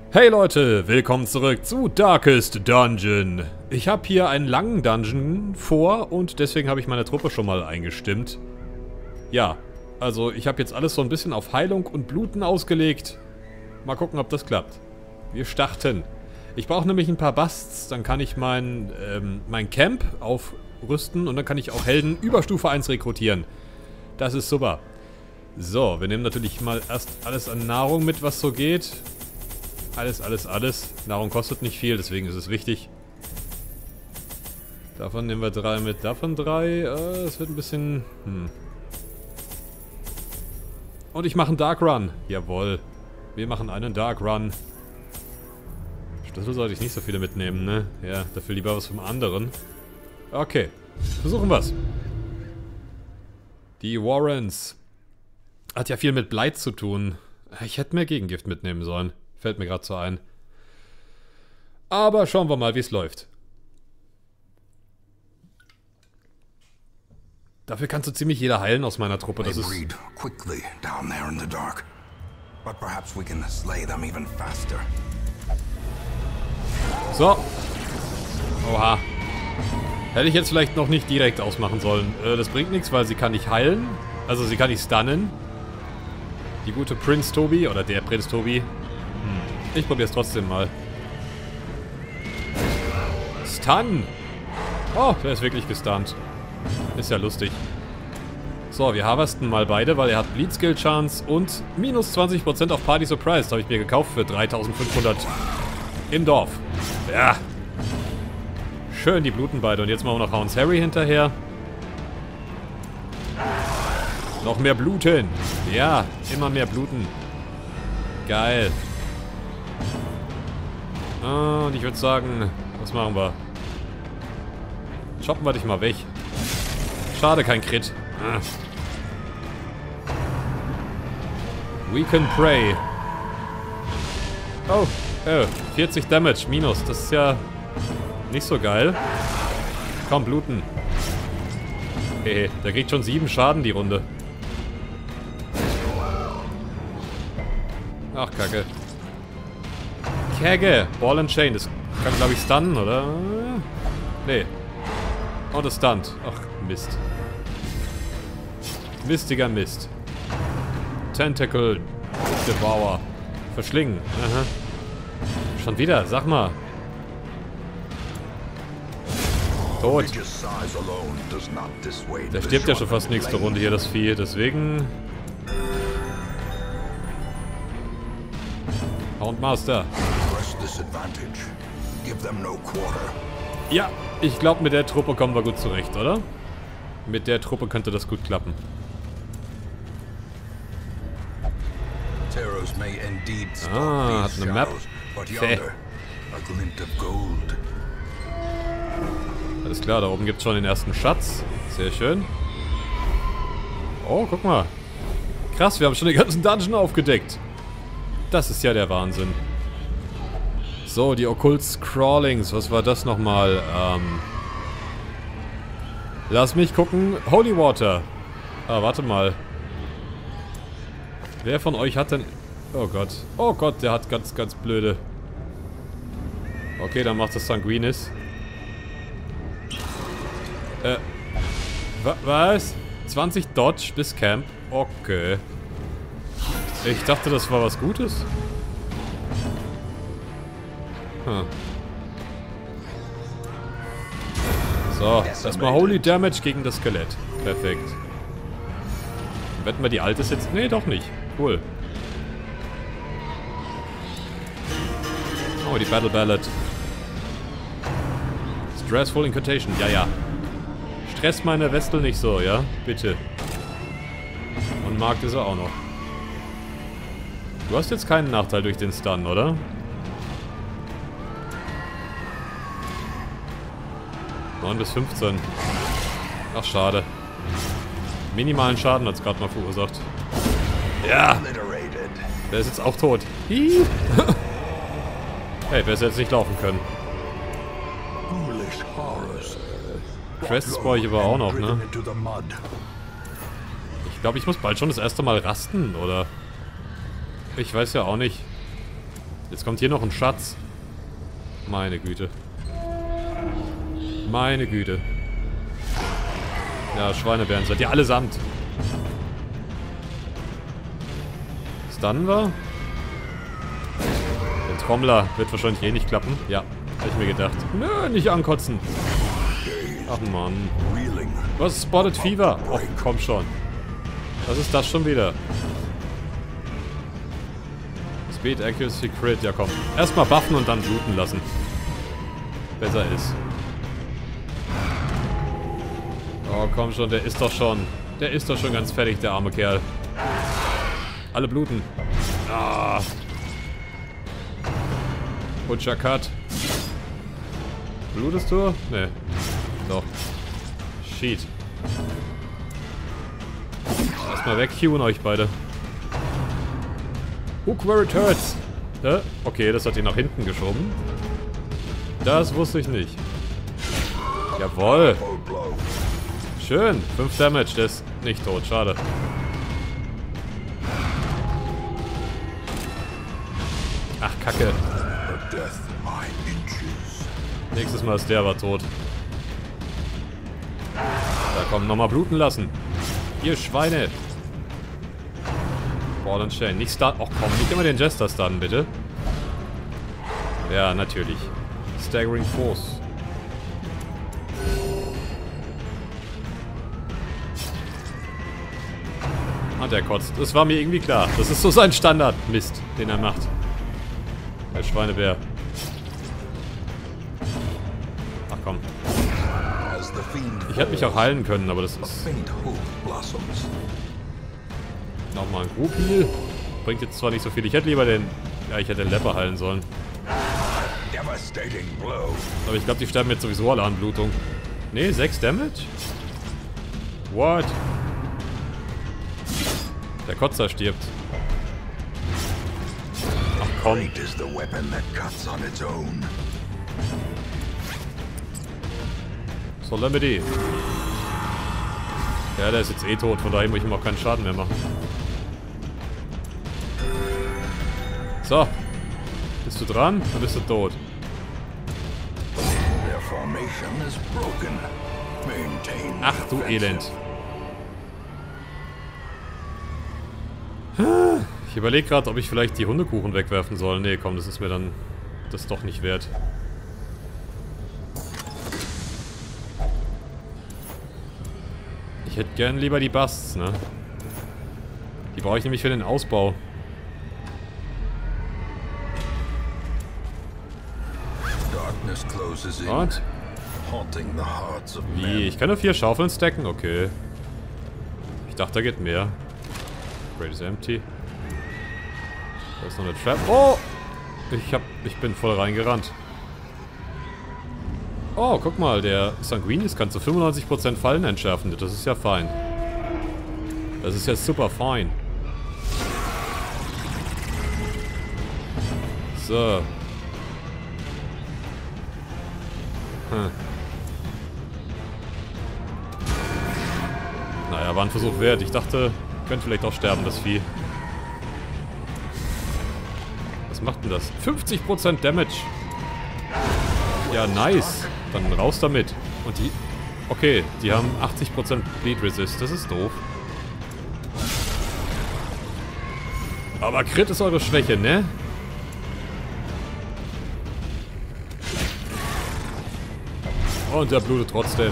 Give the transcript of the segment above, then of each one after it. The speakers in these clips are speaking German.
Hey Leute, willkommen zurück zu Darkest Dungeon. Ich habe hier einen langen Dungeon vor und deswegen habe ich meine Truppe schon mal eingestimmt. Ja, also ich habe jetzt alles so ein bisschen auf Heilung und Bluten ausgelegt. Mal gucken, ob das klappt. Wir starten. Ich brauche nämlich ein paar Busts, dann kann ich mein Camp aufrüsten und dann kann ich auch Helden über Stufe 1 rekrutieren. Das ist super. So, wir nehmen natürlich mal erst alles an Nahrung mit, was so geht. Alles. Nahrung kostet nicht viel, deswegen ist es wichtig. Davon nehmen wir 3 mit, davon 3. Es wird ein bisschen... Und ich mache einen Dark Run. Jawohl. Wir machen einen Dark Run. Schlüssel sollte ich nicht so viele mitnehmen, ne? Ja, dafür lieber was vom anderen. Okay. Versuchen wir's. Die Warrens. Hat ja viel mit Blight zu tun. Ich hätte mehr Gegengift mitnehmen sollen. Fällt mir gerade so ein. Aber schauen wir mal, wie es läuft. Dafür kannst du ziemlich jeder heilen aus meiner Truppe. Das ist... So. Oha. Hätte ich jetzt vielleicht noch nicht direkt ausmachen sollen. Das bringt nichts, weil sie kann nicht heilen. Also sie kann nicht stunnen. Die gute Prinz Toby, oder der Prinz Toby. Ich probiere es trotzdem mal. Stun! Oh, der ist wirklich gestunt. Ist ja lustig. So, wir harvesten mal beide, weil er hat Bleed Skill Chance und minus 20% auf Party Surprise. Das habe ich mir gekauft für 3500 im Dorf. Ja. Schön, die bluten beide. Und jetzt machen wir noch Hounds Harry hinterher. Noch mehr bluten. Ja, immer mehr bluten. Geil. Und ich würde sagen, was machen wir? Choppen wir dich mal weg. Schade, kein Crit. Weaken Prey. Oh, 40 Damage, minus. Das ist ja nicht so geil. Komm, bluten. Hehe, der kriegt schon 7 Schaden die Runde. Ach, Kacke. Kacke. Ball and Chain. Das kann, glaube ich, stunnen, oder? Nee. Oh, das stunt. Ach, Mist. Mistiger Mist. Tentacle Devour. Verschlingen. Aha. Schon wieder, sag mal. Tot. Der stirbt ja schon fast nächste Runde hier, das Vieh. Deswegen... Houndmaster. Ja, ich glaube, mit der Truppe kommen wir gut zurecht, oder? Mit der Truppe könnte das gut klappen. Ah, hat eine Map. Alles klar, da oben gibt es schon den ersten Schatz. Sehr schön. Oh, guck mal. Krass, wir haben schon den ganzen Dungeon aufgedeckt. Das ist ja der Wahnsinn. So, die Occult Scrawlings. Was war das nochmal? Lass mich gucken. Holy Water. Ah, warte mal. Wer von euch hat denn... Oh Gott. Oh Gott, der hat ganz blöde... Okay, dann macht das Sanguinis. Was? 20 Dodge bis Camp? Okay. Ich dachte, das war was Gutes. So, erstmal Holy Damage gegen das Skelett. Perfekt. Wetten wir, die alte ist jetzt... Nee, doch nicht. Cool. Oh, die Battle Ballad. Stressful Incantation. Ja. Stress meine Westel nicht so, ja? Bitte. Und Markt ist er auch noch. Du hast jetzt keinen Nachteil durch den Stun, oder? Bis 15. Ach, schade. Minimalen Schaden hat es gerade mal verursacht. Ja! Der ist jetzt auch tot. Hey, wer ist jetzt nicht laufen können? Crests brauche ich aber auch noch, ne? Ich glaube, ich muss bald schon das erste Mal rasten, oder? Ich weiß ja auch nicht. Jetzt kommt hier noch ein Schatz. Meine Güte. Meine Güte. Ja, Schweinebären seid ihr allesamt. Stunnen wir? Der Trommler wird wahrscheinlich eh nicht klappen. Ja, habe ich mir gedacht. Nö, nicht ankotzen. Ach Mann. Was ist Spotted Fever? Och, komm schon. Was ist das schon wieder? Speed, Accuracy, Crit. Ja, komm. Erstmal buffen und dann bluten lassen. Besser ist. Oh, komm schon. Der ist doch schon... Der ist doch schon ganz fertig, der arme Kerl. Alle bluten. Ah. Butcher Cut. Blutest du? Nee. Doch. Shit. Erstmal wegqueuen euch beide. Hook where it hurts. Okay, das hat ihn nach hinten geschoben. Das wusste ich nicht. Jawohl. Schön. 5 Damage. Der ist nicht tot. Schade. Ach, Kacke. Nächstes Mal ist der aber tot. Da komm, nochmal bluten lassen. Ihr Schweine. Ball and Chain. Nicht stun. Och komm, nicht immer den Jester stunnen, bitte. Ja, natürlich. Staggering Force. Ah, der kotzt. Das war mir irgendwie klar. Das ist so sein Standard-Mist, den er macht. Der Schweinebär. Ach komm. Ich hätte mich auch heilen können, aber das ist... Nochmal ein Group Heal. Bringt jetzt zwar nicht so viel. Ich hätte lieber den... Ja, ich hätte den Leper heilen sollen. Aber ich glaube, die sterben jetzt sowieso alle an Blutung. Ne, 6 Damage? What? Der Kotzer stirbt. Ach komm. Solemnity. Ja, der ist jetzt eh tot, von daher muss ich ihm auch keinen Schaden mehr machen. So. Bist du dran? Dann bist du tot. Ach du Elend. Ich überlege gerade, ob ich vielleicht die Hundekuchen wegwerfen soll. Nee, komm, das ist mir dann das doch nicht wert. Ich hätte gern lieber die Busts, ne? Die brauche ich nämlich für den Ausbau. Und? Wie? Ich kann nur 4 Schaufeln stacken? Okay. Ich dachte, da geht mehr. Crate is empty. Da ist noch eine Trap. Oh! Ich bin voll reingerannt. Oh, guck mal, der Sanguinis kann zu 95% Fallen entschärfen. Das ist ja fein. Das ist ja super fein. So. Naja, war ein Versuch wert. Ich dachte, könnte vielleicht auch sterben, das Vieh. Was macht denn das? 50% Damage. Ja, nice. Dann raus damit. Und die... Okay, die haben 80% Bleed Resist. Das ist doof. Aber Crit ist eure Schwäche, ne? Und der blutet trotzdem.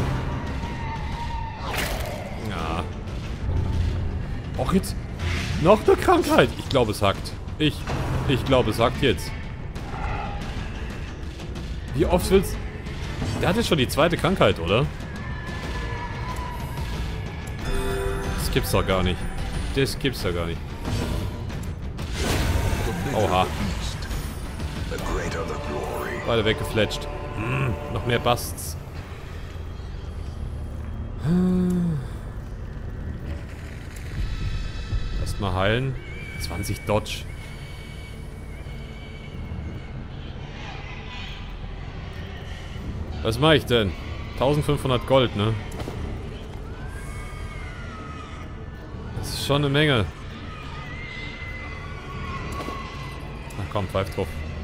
Ja. Och, jetzt... Noch eine Krankheit. Ich glaube, es hackt. Ich glaube, es hackt jetzt. Wie oft willst... Der hat jetzt schon die zweite Krankheit, oder? Das gibt's doch gar nicht. Das gibt's doch gar nicht. Oha. Beide weggefletscht. Noch mehr Busts. Erstmal heilen. 20 Dodge. Was mache ich denn? 1500 Gold, ne? Das ist schon eine Menge. Ach komm, pfeif drauf.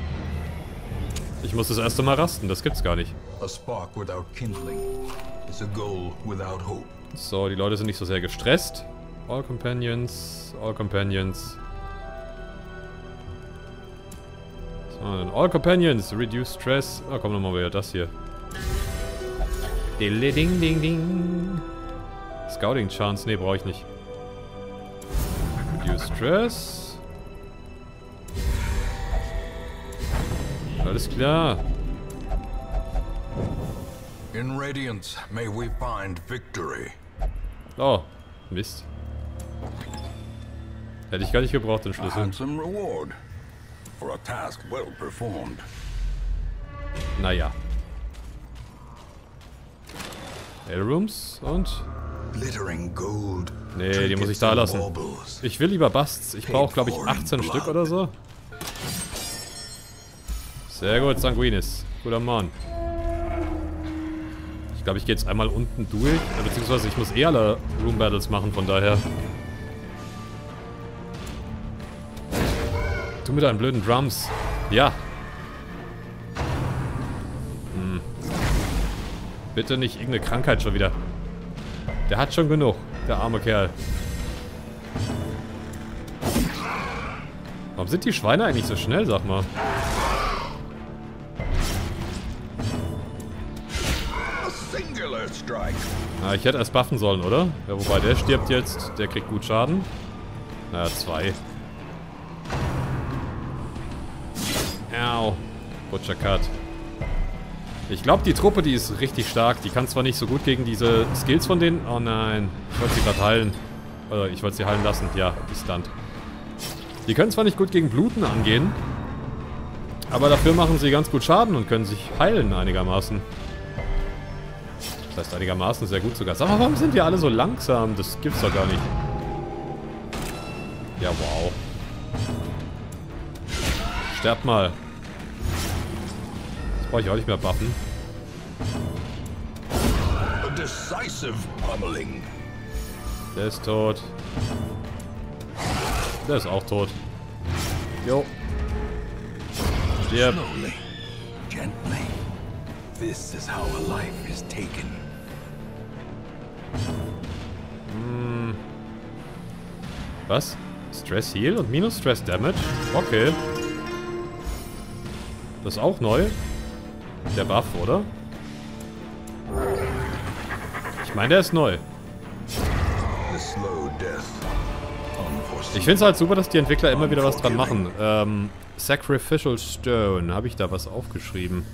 Ich muss das erste Mal rasten, das gibt's gar nicht. A spark without kindling is a goal without hope. So, die Leute sind nicht so sehr gestresst. All Companions, All Companions. So, dann All Companions, Reduce Stress. Ah, komm nochmal wieder das hier. Ding, ding, ding. Scouting Chance, nee, brauche ich nicht. Reduce Stress. Alles klar. In Radiance may we find victory. Oh, Mist. Hätte ich gar nicht gebraucht, den A Schlüssel. handsome reward for a task well performed. Naja. L-Rooms und... Glittering gold. Nee, die muss ich da lassen. Ich will lieber Busts. Ich brauche, glaube ich, 18 Stück oder so. Sehr gut, Sanguinis. Guter Mann. Ich glaube, ich gehe jetzt einmal unten durch. Beziehungsweise ich muss eh alle Room Battles machen, von daher. Du mit deinen blöden Drums. Ja. Bitte nicht irgendeine Krankheit schon wieder. Der hat schon genug, der arme Kerl. Warum sind die Schweine eigentlich so schnell, sag mal? Na, ich hätte erst buffen sollen, oder? Ja, wobei der stirbt jetzt. Der kriegt gut Schaden. Naja, 2. Au. Butcher Cut. Ich glaube, die Truppe, die ist richtig stark. Die kann zwar nicht so gut gegen diese Skills von denen. Oh nein. Ich wollte sie gerade heilen. Oder ich wollte sie heilen lassen. Ja, die Stunt. Die können zwar nicht gut gegen Bluten angehen. Aber dafür machen sie ganz gut Schaden und können sich heilen einigermaßen. Das heißt einigermaßen sehr gut sogar. Sag mal, warum sind die alle so langsam? Das gibt's doch gar nicht. Ja, wow. Sterbt mal. Das brauche ich auch nicht mehr buffen. A decisive pummeling. Der ist tot. Der ist auch tot. Jo. Stirb. Slowly, gently. This is how a life is taken. Was? Stress Heal und minus Stress Damage? Okay. Das ist auch neu. Der Buff, oder? Ich meine, der ist neu. Ich finde es halt super, dass die Entwickler immer wieder was dran machen. Sacrificial Stone. Habe ich da was aufgeschrieben?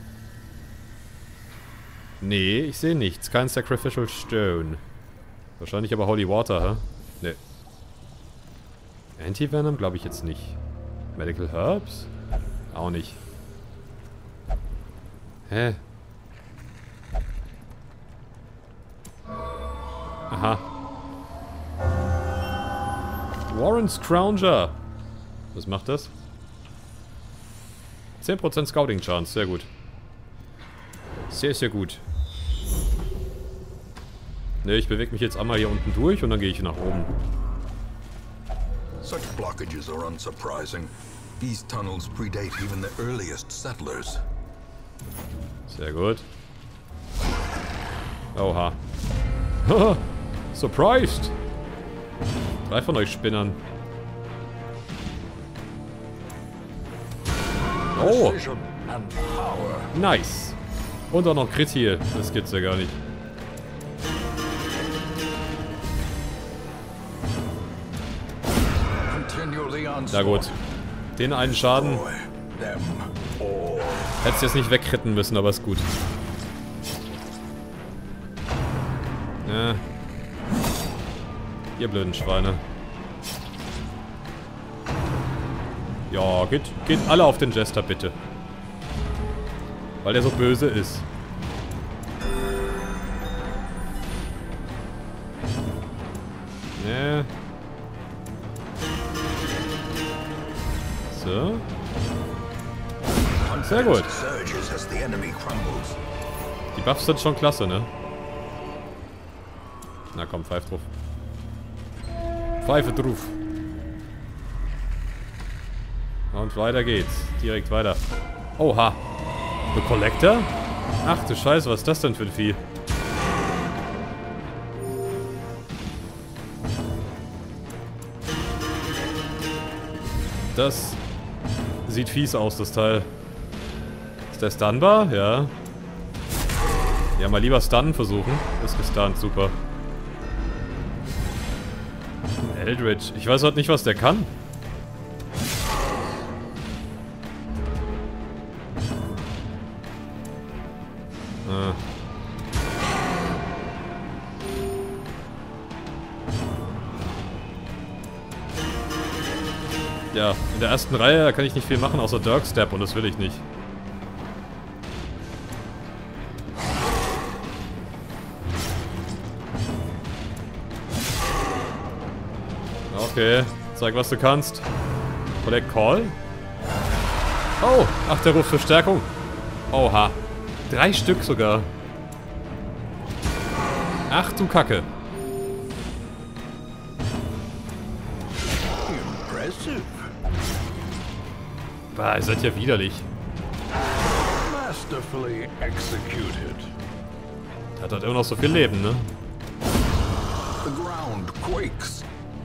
Nee, ich sehe nichts. Kein Sacrificial Stone. Wahrscheinlich aber Holy Water, hä? Nee. Anti-Venom glaube ich jetzt nicht. Medical Herbs? Auch nicht. Hä? Aha. Warren Scrounger. Was macht das? 10% Scouting Chance, sehr gut. Sehr, sehr gut. Ne, ich bewege mich jetzt einmal hier unten durch und dann gehe ich nach oben. Such blockages are unsurprising. These tunnels predate even the earliest settlers. Sehr gut. Oha. Haha. Surprised. 3 von euch Spinnern. Oh. Nice. Und auch noch Crit hier. Das gibt's ja gar nicht. Na gut. Den einen Schaden. Hättest jetzt nicht wegkritten müssen, aber ist gut. Ja. Ihr blöden Schweine. Ja, geht alle auf den Jester, bitte. Weil der so böse ist. Ne. So. Sehr gut. Die Buffs sind schon klasse, ne? Na komm, pfeif drauf. Pfeife drauf. Und weiter geht's. Direkt weiter. Oha. The Collector? Ach du Scheiße, was ist das denn für ein Vieh? Das sieht fies aus, das Teil. Ist der stunbar? Ja. Ja, mal lieber stunnen versuchen. Ist gestunt, super. Eldritch. Ich weiß heute nicht, was der kann. Ja, in der ersten Reihe kann ich nicht viel machen, außer Dirk Step, und das will ich nicht. Okay, zeig, was du kannst. Collect Call? Oh, ach, der ruft Verstärkung. Oha. 3 Stück sogar. Ach du Kacke. Impressive. Bah, ihr seid ja widerlich. Masterfully executed. Hat halt immer noch so viel Leben, ne? The ground quakes.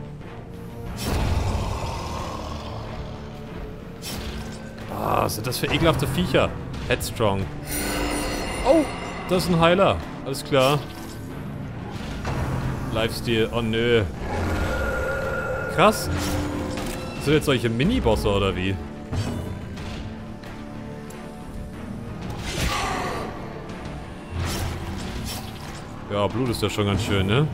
Ah, was sind das für ekelhafte Viecher? Headstrong. Oh, das ist ein Heiler. Alles klar. Lifesteal. Oh nö. Krass. Das sind jetzt solche Mini-Bosse oder wie? Ja, Blut ist ja schon ganz schön, ne?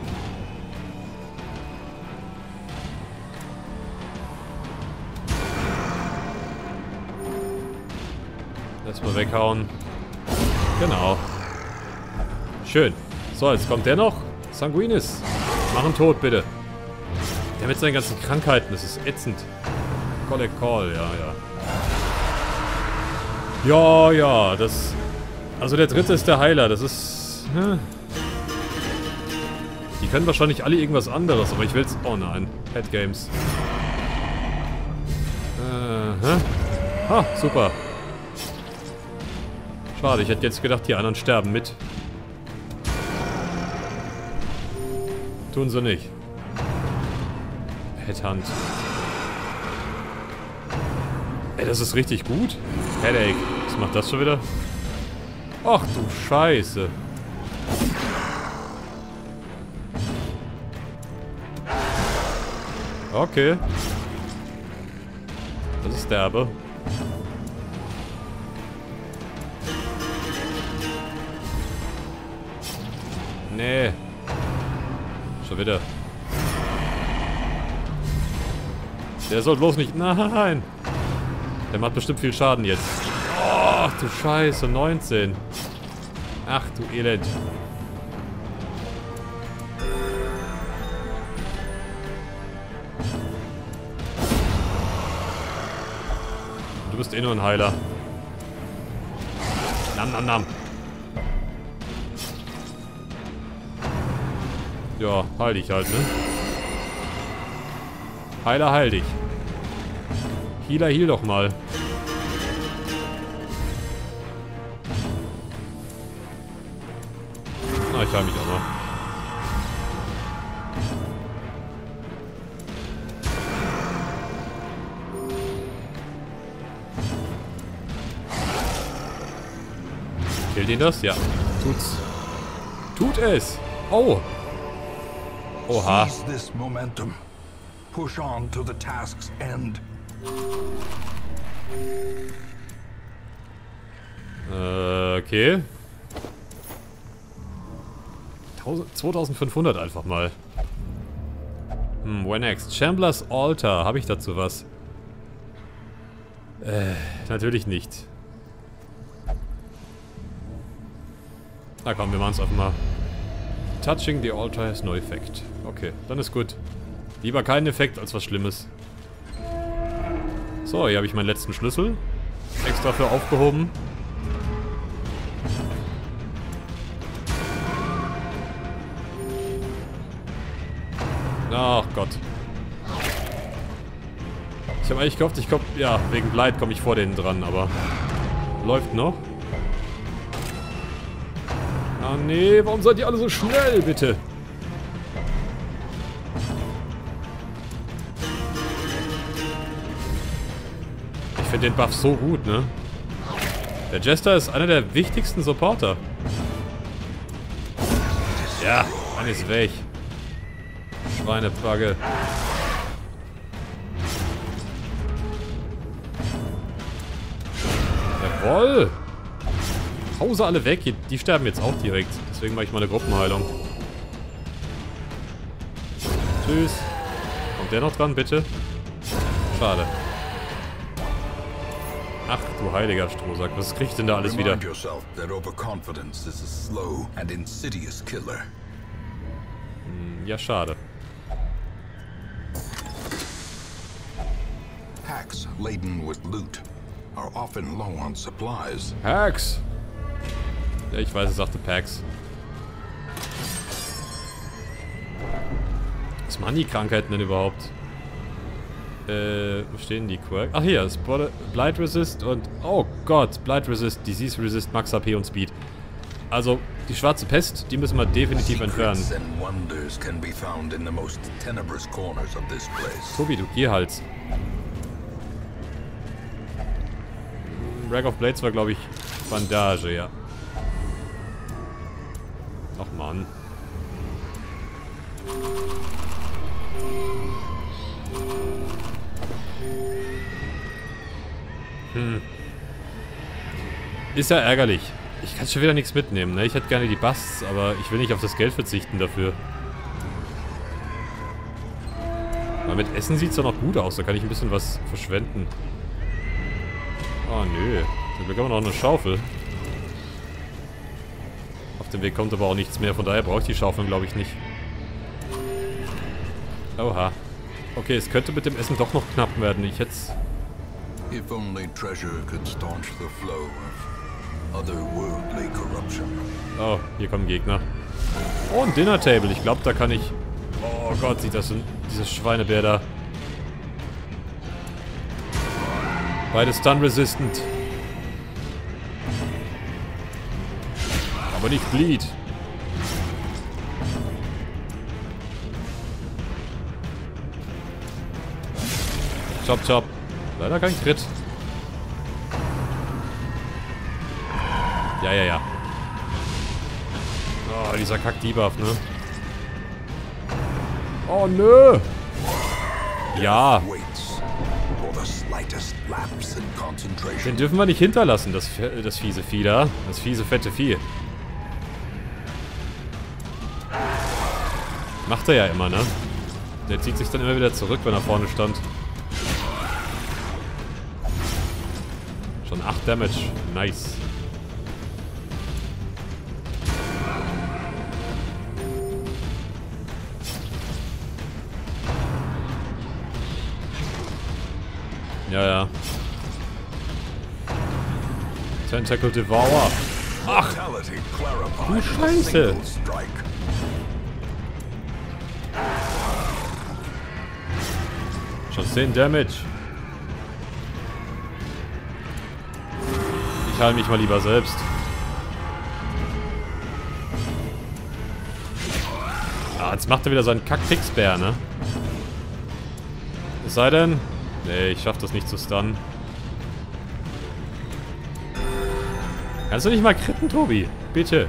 Erstmal weghauen. Genau. Schön. So, jetzt kommt der noch. Sanguinis. Mach ihn tot, bitte. Der mit seinen ganzen Krankheiten, das ist ätzend. Collect Call, ja, ja. Ja, ja, das... Also der dritte ist der Heiler, das ist... Die können wahrscheinlich alle irgendwas anderes, aber ich will's... Oh nein, Head Games. Ha, super. Schade, ich hätte jetzt gedacht, die anderen sterben mit. Tun sie nicht. Headhunt. Ey, das ist richtig gut. Headache. Was macht das schon wieder? Ach du Scheiße. Okay. Das ist derbe. Nee. Schon wieder. Der soll bloß nicht... Nein! Der macht bestimmt viel Schaden jetzt. Ach du Scheiße, 19. Ach du Elend. Du bist eh nur ein Heiler. Nam, nam, nam. Ja, heil dich halt, ne? Heiler, heil dich. Healer, heal doch mal. Na, ich heil mich auch mal. Killt ihn das? Ja. Tut's. Tut es! Oh! Oha. Seize this momentum. Push on to the task's end. Okay. 2500 einfach mal. Where next? Chamblers Altar. Habe ich dazu was? Natürlich nicht. Na komm, wir machen es einfach mal. Touching the altar has no effect. Okay, dann ist gut. Lieber keinen Effekt als was Schlimmes. So, hier habe ich meinen letzten Schlüssel. Extra für aufgehoben. Ach Gott. Ich habe eigentlich gehofft, ja, wegen Blight komme ich vor denen dran, aber... Läuft noch. Ah nee, warum seid ihr alle so schnell, bitte? Ich finde den Buff so gut, ne? Der Jester ist einer der wichtigsten Supporter. Ja, dann ist weg. Schweinebagge. Jawoll! Hause alle weg, die sterben jetzt auch direkt. Deswegen mache ich mal eine Gruppenheilung. Tschüss. Kommt der noch dran, bitte? Schade. Ach du heiliger Strohsack, was kriegt denn da alles wieder? Remind yourself that overconfidence is a slow and insidious killer. Ja, schade. Packs laden with loot are often low on supplies. Pax! Ja, ich weiß, es sagte Pax. Was machen die Krankheiten denn überhaupt? Wo stehen die Quirk? Ach hier, Blight Resist und... Oh Gott, Blight Resist, Disease Resist, Max HP und Speed. Also, die schwarze Pest, die müssen wir definitiv entfernen. Tobi, du Gierhals. Rag of Blades war, glaube ich, Bandage, ja. Ach Mann. Ist ja ärgerlich. Ich kann schon wieder nichts mitnehmen, ne? Ich hätte gerne die Busts, aber ich will nicht auf das Geld verzichten dafür. Aber mit Essen sieht es doch noch gut aus, da kann ich ein bisschen was verschwenden. Oh nö. Zum Glück haben wir noch eine Schaufel. Auf dem Weg kommt aber auch nichts mehr, von daher brauche ich die Schaufeln, glaube ich, nicht. Oha. Okay, es könnte mit dem Essen doch noch knapp werden. Ich hätte es... If only treasure could staunch the flow of otherworldly corruption. Oh, hier kommen Gegner. Oh, ein Dinner Table. Ich glaube, da kann ich... Oh Gott, sieht das dieses Schweinebär da. Beide stun-resistant. Aber nicht bleed. Chop, chop. Leider kein Crit. Ja, ja, ja. Oh, dieser Kack-Debuff, ne? Oh, nö! Ja. Den dürfen wir nicht hinterlassen, das fiese Vieh da. Das fiese, fette Vieh. Macht er ja immer, ne? Der zieht sich dann immer wieder zurück, wenn er vorne stand. Schon 8 Damage. Nice. Ja, ja. Tentacle Devourer. Ach! Du Scheiße! Schon 10 Damage. Ich heile mich mal lieber selbst. Ah, jetzt macht er wieder seinen Kack-Fix-Bär, ne? Es sei denn... Nee, ich schaff das nicht zu stunnen. Kannst du nicht mal kritten, Tobi? Bitte.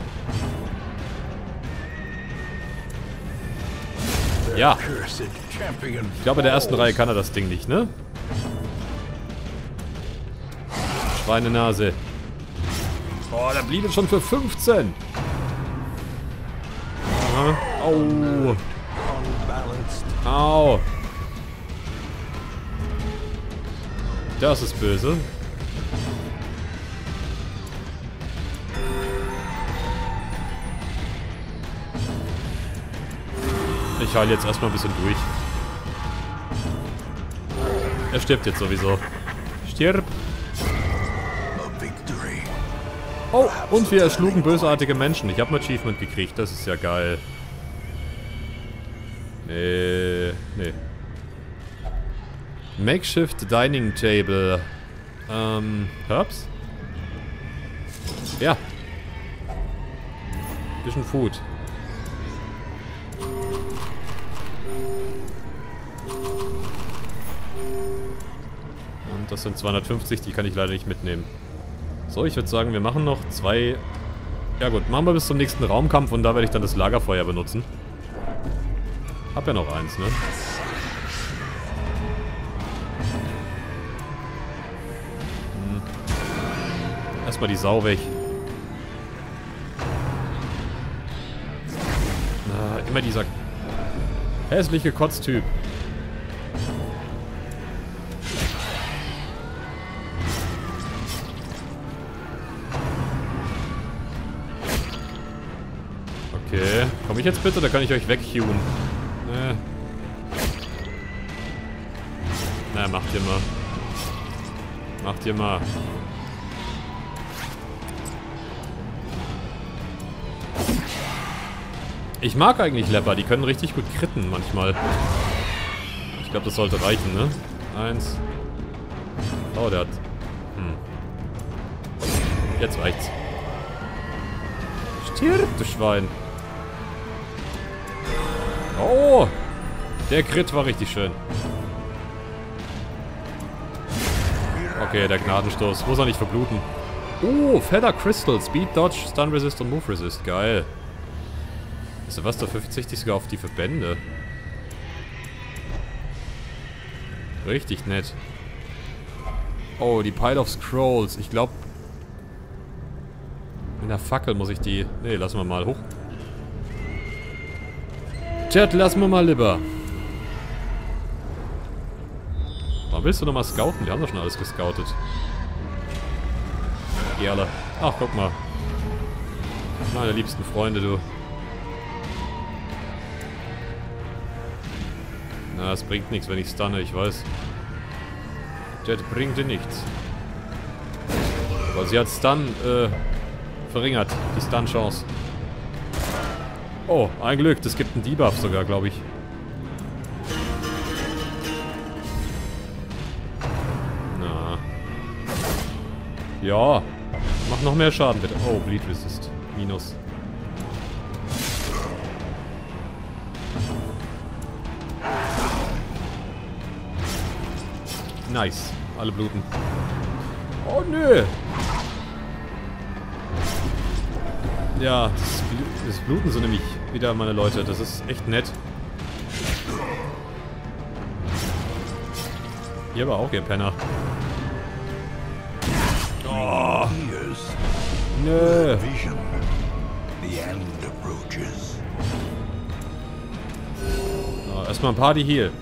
Ja. Ich glaube, in der ersten Reihe kann er das Ding nicht, ne? Schweinenase. Oh, der bleedet schon für 15. Aha. Au. Au. Das ist böse. Ich heile jetzt erstmal ein bisschen durch. Er stirbt jetzt sowieso. Stirb! Oh, und wir erschlugen bösartige Menschen. Ich habe ein Achievement gekriegt, das ist ja geil. Nee. Makeshift Dining Table. Herbs? Ja. Bisschen Food. Und das sind 250, die kann ich leider nicht mitnehmen. So, ich würde sagen, wir machen noch 2... Ja gut, machen wir bis zum nächsten Raumkampf und da werde ich dann das Lagerfeuer benutzen. Hab ja noch eins, ne? Erstmal die Sau weg. Immer dieser hässliche Kotztyp. Okay. Komme ich jetzt bitte? Da kann ich euch weghewen. Na, macht ihr mal. Macht ihr mal. Ich mag eigentlich Leper, die können richtig gut kritten manchmal. Ich glaube, das sollte reichen, ne? 1. Oh, der hat... Jetzt reicht's. Stirb, du Schwein. Oh! Der Crit war richtig schön. Okay, der Gnadenstoß. Muss er nicht verbluten. Oh, Feather Crystal. Speed, Dodge, Stun Resist und Move Resist. Geil. Weißt du was, da verzichte ich sogar auf die Verbände. Richtig nett. Oh, die Pile of Scrolls. Ich glaube... In der Fackel muss ich die... Nee, lassen wir mal hoch. Chat, lassen wir mal lieber. Warum willst du nochmal scouten? Wir haben doch schon alles gescoutet. Gerle. Ach, guck mal. Meine liebsten Freunde, du. Na, es bringt nichts, wenn ich stunne, ich weiß. Jet bringt dir nichts. Aber sie hat Stun, verringert. Die Stun-Chance. Oh, ein Glück. Das gibt einen Debuff sogar, glaube ich. Na. Ja. Mach noch mehr Schaden, bitte. Oh, Bleed Resist. Minus. Nice. Alle bluten. Oh, nö. Ja, das bluten so nämlich wieder, meine Leute. Das ist echt nett. Ihr aber auch, ihr Penner. Oh. Nö. So, erstmal ein Party Heal.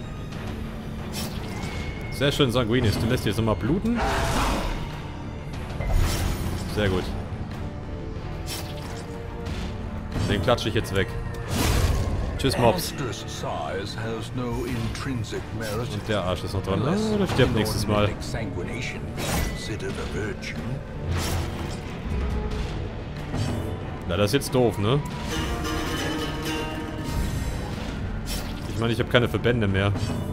Sehr schön, Sanguinis. Du lässt jetzt nochmal bluten. Sehr gut. Den klatsche ich jetzt weg. Tschüss, Mobs. Und der Arsch ist noch dran. Ah, der stirbt nächstes Mal. Na, das ist jetzt doof, ne? Ich meine, ich habe keine Verbände mehr.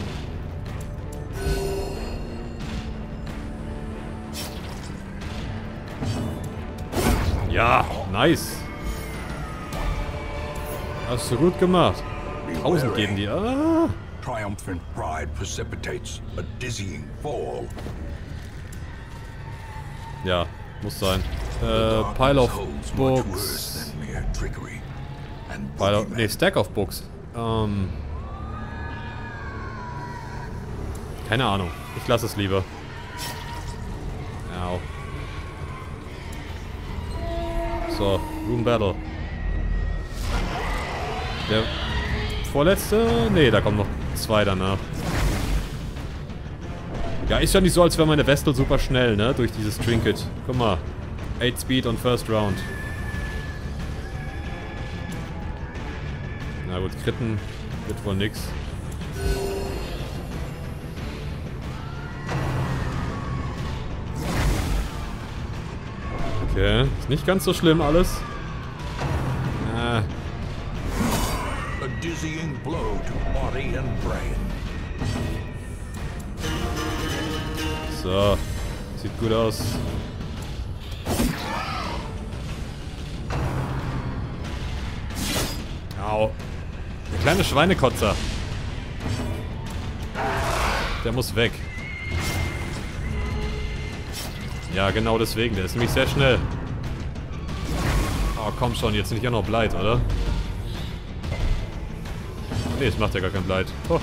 Ja, nice. Hast du gut gemacht. 1000 geben die. Ah. Triumphant pride precipitates a dizzying fall. Ja, muss sein. Pile of Books. Pile of, nee, Stack of Books. Keine Ahnung. Ich lasse es lieber. Au. So, Room Battle. Der vorletzte? Nee, da kommen noch 2 danach. Ja, ist ja nicht so, als wäre meine Vestal super schnell, ne? Durch dieses Trinket. Guck mal. 8 Speed und First Round. Na gut, Kritten wird wohl nix. Okay, ist nicht ganz so schlimm alles. Dizzying blow to body and brain. So, sieht gut aus. Au. Der kleine Schweinekotzer. Der muss weg. Ja, genau deswegen. Der ist nämlich sehr schnell. Oh, komm schon. Jetzt nicht auch noch Blight, oder? Nee, es macht ja gar kein Blight. Oh.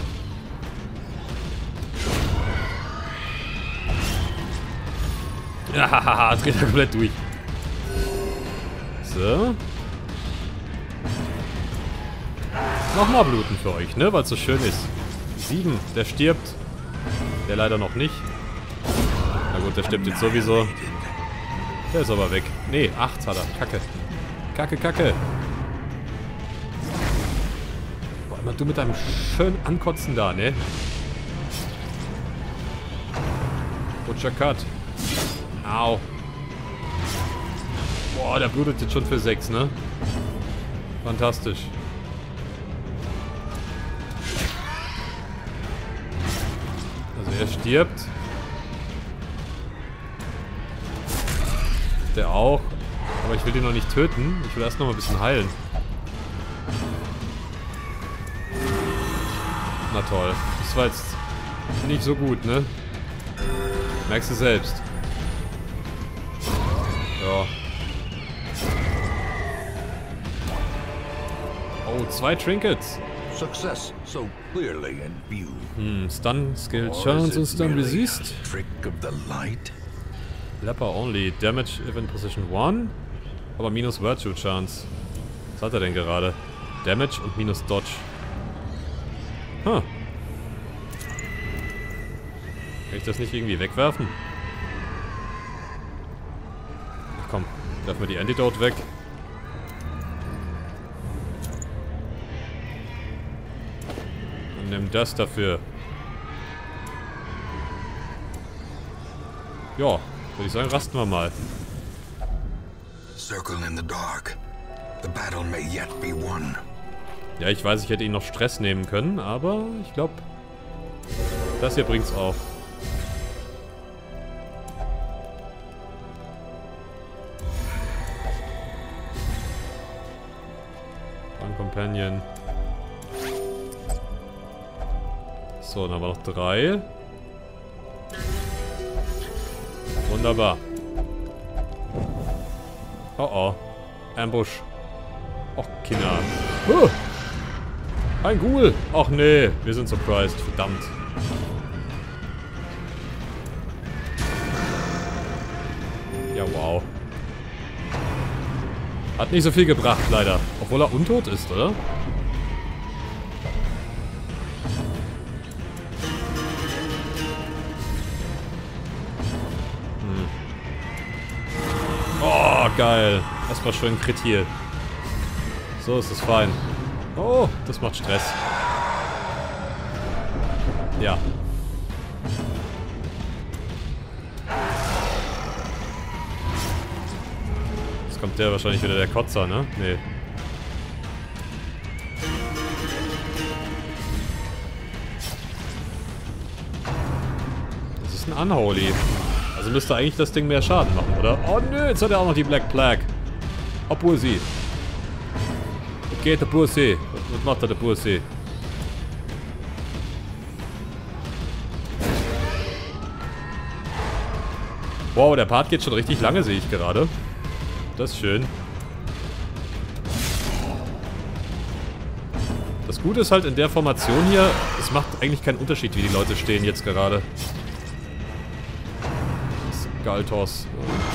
Ja, haha, dreht er komplett durch. So. Nochmal bluten für euch, ne? Weil es so schön ist. 7, der stirbt. Der leider noch nicht. Na gut, der stirbt jetzt sowieso. Der ist aber weg. Ne, 8 hat er. Kacke. Kacke, Kacke. Boah, immer du mit deinem schönen Ankotzen da, ne? Butcher Cut. Au. Boah, der blutet jetzt schon für 6, ne? Fantastisch. Also er stirbt. Der auch. Aber ich will den noch nicht töten. Ich will erst noch mal ein bisschen heilen. Na toll. Das war jetzt nicht so gut, ne? Merkst du selbst. Ja. Oh, 2 Trinkets. Success so clearly in view. Stun, Skill Or Chance is und it Stun merely Resist. a trick of the light? Leper only. Damage if in position 1. Aber minus Virtue Chance. Was hat er denn gerade? Damage und minus Dodge. Huh. Kann ich das nicht irgendwie wegwerfen? Ach komm, werfen wir die Antidote weg. Und nimm das dafür. Ja, würde ich sagen, rasten wir mal. Circle in the dark. The battle may yet be won. Ja, ich weiß, ich hätte ihn noch Stress nehmen können, aber ich glaube, das hier bringt's auch. Ein Companion. So, dann haben wir noch 3. Wunderbar. Oh oh. Ambush. Och, Kinder. Ein Ghoul. Och nee, wir sind surprised. Verdammt. Ja, wow. Hat nicht so viel gebracht, leider. Obwohl er untot ist, oder? Oh, geil. Erstmal schön Crit hier. So ist es fein. Oh, das macht Stress. Ja. Jetzt kommt der wahrscheinlich wieder der Kotzer, ne? Nee. Das ist ein Unholy. Also müsste eigentlich das Ding mehr Schaden machen, oder? Oh nö, jetzt hat er auch noch die Black Plague. Oh, Bursi. Okay, der Bursi. Was macht der Bursi? Wow, der Part geht schon richtig lange, sehe ich gerade. Das ist schön. Das Gute ist halt in der Formation hier, es macht eigentlich keinen Unterschied, wie die Leute stehen jetzt gerade. Galtos.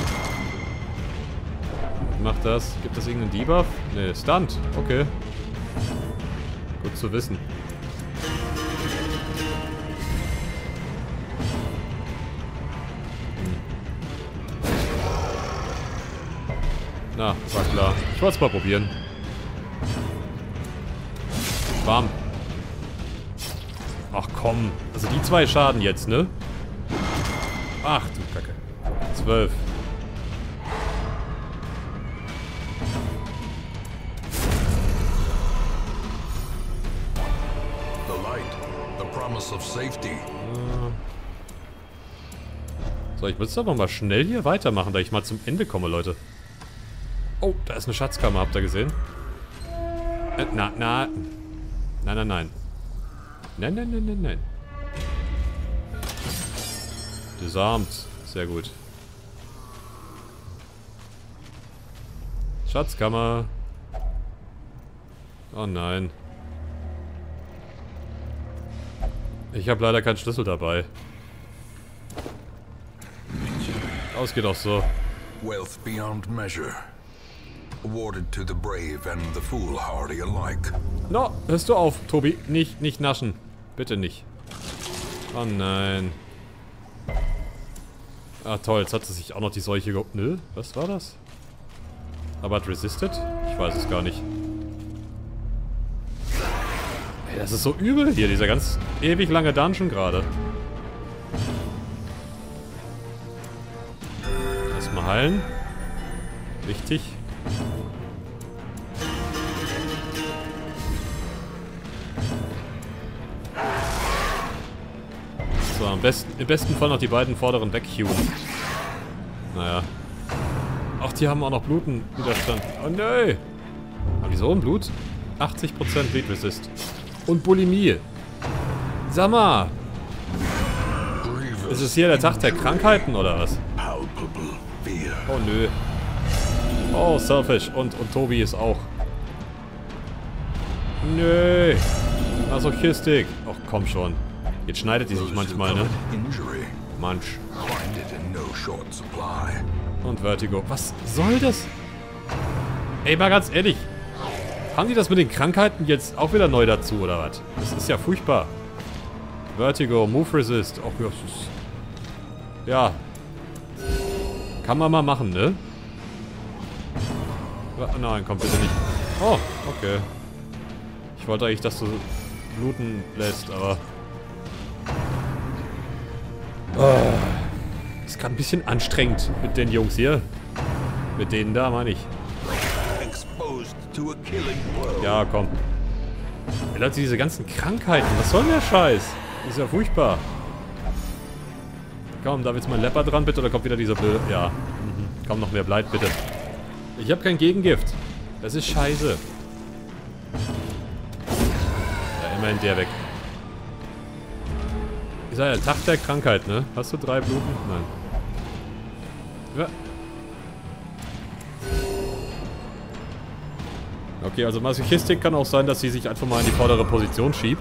Macht das? Gibt das irgendeinen Debuff? Ne, Stunt. Okay. Gut zu wissen. Na, war klar. Ich wollte es mal probieren. Bam. Ach komm. Also die 2 Schaden jetzt, ne? Ach du Kacke. 12. The light, the promise of safety. So, ich muss aber mal schnell hier weitermachen, da ich mal zum Ende komme, Leute. Oh, da ist eine Schatzkammer, habt ihr gesehen? Nein. Nein. Disarmt. Sehr gut. Schatzkammer. Oh nein. Ich habe leider keinen Schlüssel dabei. Ausgeht auch so. Wealth beyond measure. Awarded to the brave and the foolhardy alike. No, hörst du auf, Tobi. Nicht naschen. Bitte nicht. Oh nein. Ah toll, jetzt hat sie sich auch noch die Seuche ge... Nö, was war das? Aber hat resisted? Ich weiß es gar nicht. Ey, das ist so übel hier, dieser ganz ewig lange Dungeon gerade. Erstmal heilen. Wichtig. So, im besten Fall noch die beiden vorderen wegqueuen. Naja. Ach, die haben auch noch Blutenwiderstand. Oh nö. Haben die so ein Blut? 80% Bleed Resist. Und Bulimie. Sag mal. Ist es hier der Tag der Krankheiten oder was? Oh nö. Oh, Selfish. Und Tobi ist auch. Nö. Masochistik. Ach, komm schon. Jetzt schneidet die sich manchmal, ne? Manch. Und Vertigo. Was soll das? Ey, mal ganz ehrlich. Haben die das mit den Krankheiten jetzt auch wieder neu dazu, oder was? Das ist ja furchtbar. Vertigo, Move Resist. Ach, ja, das ist... Ja. Kann man mal machen, ne? Nein, komm bitte nicht. Oh, okay. Ich wollte eigentlich, dass du bluten lässt, aber... Oh. Ist gerade ein bisschen anstrengend mit den Jungs hier. Mit denen da, meine ich. Ja, komm. Ey, Leute, diese ganzen Krankheiten. Was soll denn der Scheiß? Das ist ja furchtbar. Komm, da jetzt mal ein Lepper dran, bitte, oder kommt wieder dieser blöde... Ja. Komm, noch mehr Bleit, bitte. Ich habe kein Gegengift. Das ist scheiße. Ja, immerhin der weg. Ist ja der Tag der Krankheit, ne? Hast du 3 Bluten? Nein. Ja. Okay, also Masochistik kann auch sein, dass sie sich einfach mal in die vordere Position schiebt.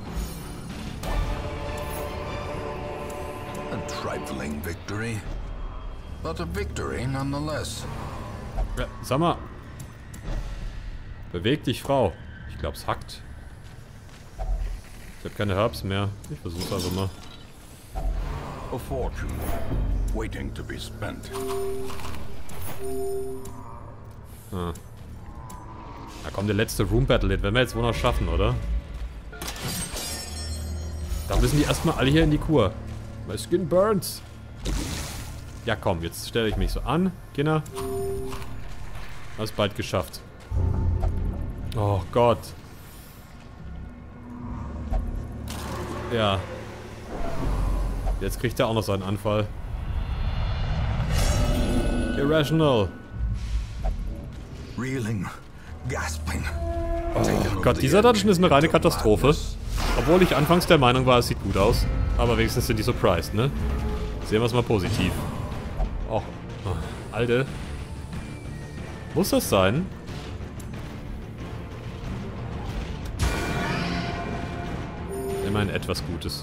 A trifling victory, but a victory nonetheless. Ja, sag mal. Beweg dich, Frau. Ich glaube, es hackt. Ich habe keine Herbs mehr. Ich versuch's also mal. A fortune waiting to be spent. Ah. Da kommt der letzte Room Battle. Den werden wir jetzt wohl noch schaffen, oder? Da müssen die erstmal alle hier in die Kur. My skin burns. Ja komm, jetzt stelle ich mich so an. Kinder. Hast bald geschafft. Oh Gott. Ja. Jetzt kriegt er auch noch seinen Anfall. Irrational. Reeling, gasping. Oh Gott, dieser Dungeon ist eine reine Katastrophe. Obwohl ich anfangs der Meinung war, es sieht gut aus. Aber wenigstens sind die surprised, ne? Sehen wir es mal positiv. Och, Alter. Muss das sein? Immerhin etwas Gutes.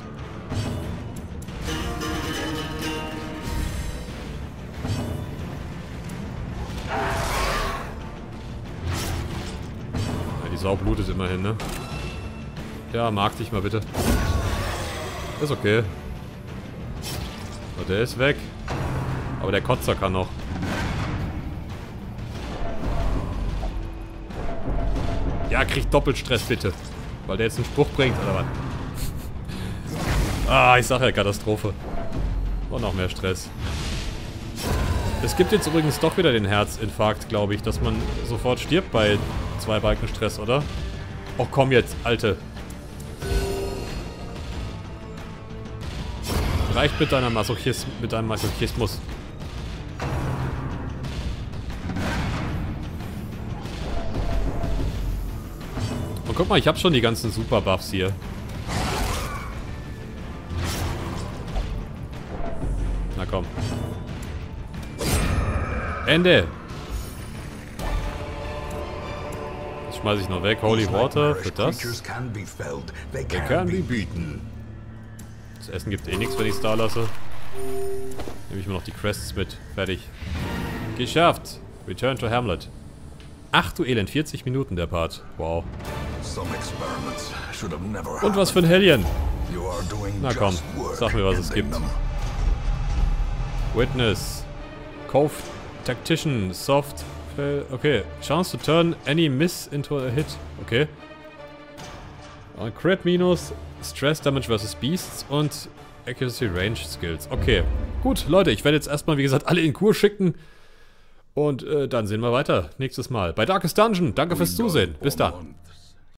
Ja, die Sau blutet immerhin, ne? Ja, mag dich mal bitte. Ist okay. So, der ist weg. Aber der Kotzer kann noch. Ja, kriegt Doppelstress bitte. Weil der jetzt einen Spruch bringt, oder was? Ah, ich sag ja, Katastrophe. Und noch mehr Stress. Es gibt jetzt übrigens doch wieder den Herzinfarkt, glaube ich, dass man sofort stirbt bei 2 Balken Stress, oder? Oh, komm jetzt, Alte. Reicht mit deinem Masochismus. Und guck mal, ich habe schon die ganzen Super-Buffs hier. Na komm. Ende. Das schmeiße ich noch weg. Holy Water für das. They can be beaten. Das Essen gibt eh nichts, wenn ich es da lasse. Nehme ich mir noch die Crests mit. Fertig. Geschafft. Return to Hamlet. Ach du Elend, 40 Minuten der Part. Wow. Und was für ein Hellion. Na komm, sag mir, was es gibt. Witness. Cove Tactician. Soft. Okay. Chance to turn any miss into a hit. Okay. Crit minus. Stress Damage vs. Beasts und Accuracy Range Skills. Okay. Gut, Leute, ich werde jetzt erstmal, wie gesagt, alle in Kur schicken. Und dann sehen wir weiter nächstes Mal bei Darkest Dungeon. Danke fürs Zusehen. Bis dann.